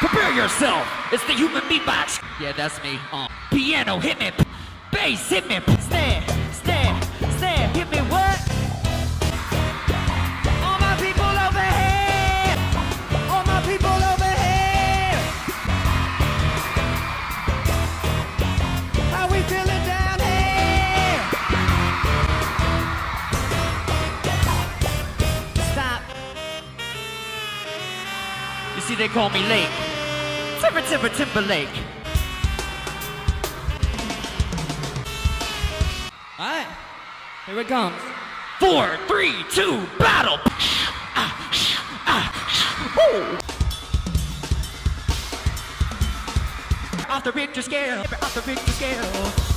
Prepare yourself. It's the human beatbox. Yeah, that's me. Piano, hit me. Bass, hit me. Snare, snare, snare. Hit me what? All my people over here. All my people over here. How we feeling down here? Stop. You see, they call me Lake. Timberlake. Alright, here it comes. 4, 3, 2, battle! Off the Richter scale, off the Richter scale.